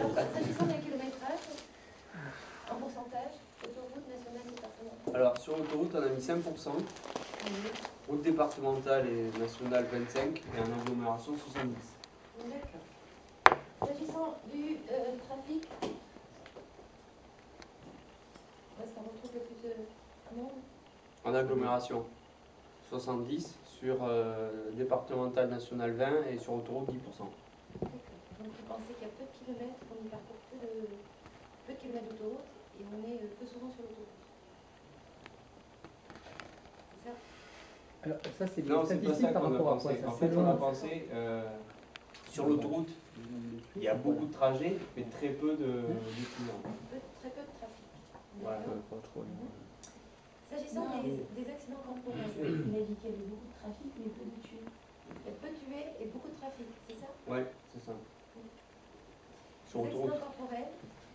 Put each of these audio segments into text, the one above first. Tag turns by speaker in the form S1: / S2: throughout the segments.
S1: Alors, s'agissant des kilométrages, en pourcentage, autoroute nationale départementale.
S2: Alors, sur l'autoroute, on a mis 5%,
S1: Oui.
S2: route départementale et nationale 25, et en agglomération 70.
S1: D'accord. S'agissant du trafic, où est-ce qu'on retrouve le plus de monde?
S2: En agglomération 70, sur départementale nationale 20 et sur autoroute 10%.
S1: D'accord. Donc vous pensez qu'il y a peu de kilomètres, qu'on y parcourt peu de kilomètres d'autoroute et on est peu souvent sur l'autoroute. C'est ça?
S3: Alors, ça, c'est des
S2: Non, c'est pas
S3: statistiques
S2: ça
S3: par
S2: qu'on a
S3: rapport à quoi
S2: pensé.
S3: ça?
S2: En fait, on a pensé sur l'autoroute, il y a beaucoup de trajets, mais très peu de clients.
S1: Très peu de trafic.
S2: Voilà.
S1: D'accord.
S4: Pas trop.
S1: S'agissant des accidents corporels,
S5: Il a dit qu'il y avait beaucoup de trafic, mais peu de tués.
S1: il y a peu de tués et beaucoup de trafic, c'est ça?
S2: Ouais, c'est ça. Sur
S1: Les
S2: autoroute.
S1: accidents corporels,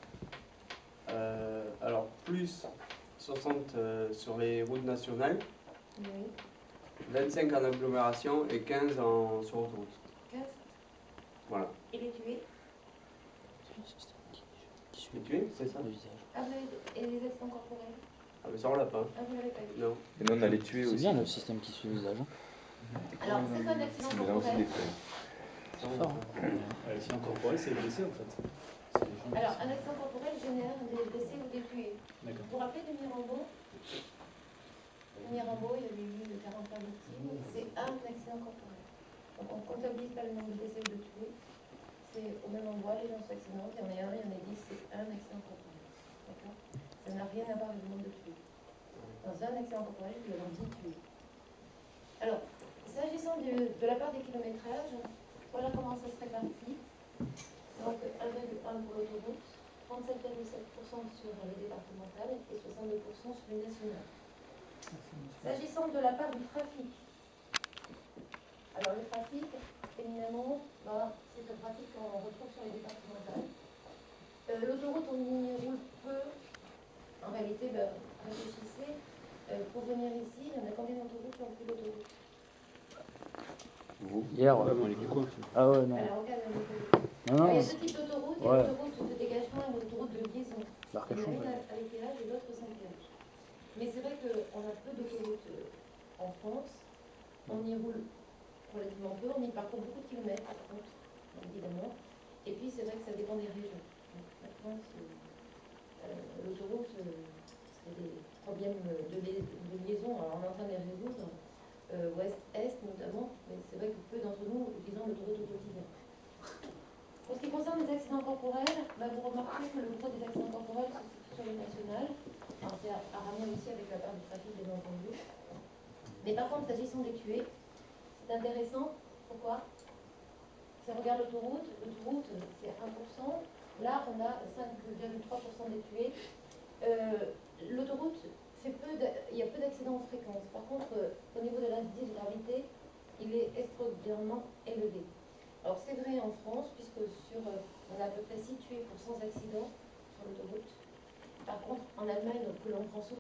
S2: Alors, plus 60 sur les routes nationales,
S1: oui.
S2: 25 en agglomération et 15 sur autoroute.
S1: 15.
S2: Voilà.
S1: Et les tués?
S2: Les tués, c'est ça?
S1: Ah, vous avez... Et les accidents corporels?
S2: Ah, mais ça, on l'a pas.
S1: Ah, vous l'avez pas eu?
S2: Non.
S4: Et nous, on a les tués aussi.
S6: C'est bien le système qui suit l'usage.
S1: Alors, c'est quoi un accident
S4: Mais là aussi
S1: corporel?
S4: des frais.
S2: Ça, on l'a pas.
S7: L'accident corporel, c'est le blessé en fait.
S1: Alors, un accident corporel génère des blessés ou des tués.
S7: D'accord.
S1: Vous vous rappelez de Mirambeau? Mirambeau, il y avait eu 41 victimes. C'est un accident corporel. Donc, on ne comptabilise pas le nombre de blessés ou de tués. C'est au même endroit, les gens s'accidentent. Il y en a un, il y en a 10. C'est un accident corporel. D'accord? Ça n'a rien à voir avec le nombre de tués. Dans un accident corporel, il peut y avoir 10 tués. Alors, s'agissant de la part des kilométrages, voilà comment ça se répartit. Donc 1,1 pour l'autoroute, 37,7% sur les départementales et 62% sur les nationales. S'agissant de la part du trafic, alors le trafic, éminemment, c'est un trafic qu'on retrouve sur les départementales. L'autoroute, on y roule peu. En réalité, réfléchissez, pour venir ici, il y en a combien d'autoroutes qui ont pris l'autoroute?
S4: Vous
S6: Hier,
S7: Ouais, moi, du coup.
S6: Ah ouais, non.
S1: Alors, regarde,
S6: Non,
S1: il y
S6: non.
S1: a deux types d'autoroutes, il y a
S6: Ouais.
S1: l'autoroute de dégagement et l'autoroute de liaison. Il y en a
S6: Arcachon.
S1: une avec péage et l'autre sans péage. Mais c'est vrai qu'on a peu d'autoroutes en France. On y roule relativement peu, on y parcourt beaucoup de kilomètres par contre, évidemment. Et puis c'est vrai que ça dépend des régions. La France, l'autoroute, il y a des problèmes de liaison. Alors on est en train de les résoudre, ouest-est notamment, mais c'est vrai que peu d'entre nous utilisons l'autoroute au quotidien. Pour ce qui concerne les accidents corporels, vous remarquez que le gros des accidents corporels se situe sur les nationales. Alors c'est à ramener aussi avec la part du trafic, bien entendu. Mais par contre, s'agissant des tués, c'est intéressant. Pourquoi? Si on regarde l'autoroute c'est 1%. Là, on a 5,3% des tués. L'autoroute, il y a peu d'accidents en fréquence. Par contre, au niveau de l'indice de gravité, il est extraordinairement élevé. Alors c'est vrai en France, puisque on a à peu près 6 tués pour 100 accidents sur l'autoroute. Par contre, en Allemagne, que l'on prend souvent